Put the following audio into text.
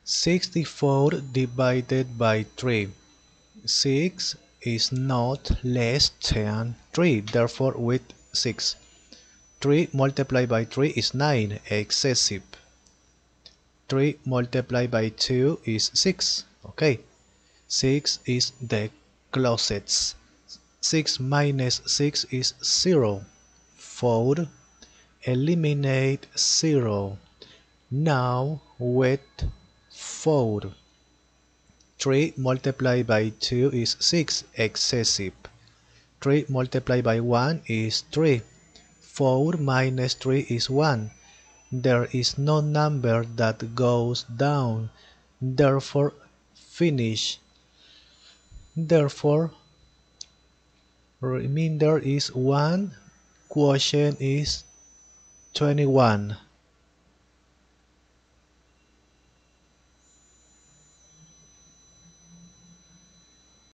64 divided by 3. 6 is not less than 3, therefore with 6. 3 multiplied by 3 is 9, excessive. 3 multiplied by 2 is 6, okay. 6 is the closest. 6 minus 6 is 0. 4. Eliminate 0. Now with 4. 3 multiplied by 2 is 6, excessive. 3 multiplied by 1 is 3. 4 minus 3 is 1. There is no number that goes down, therefore finish. Therefore, remainder is 1, quotient is 21.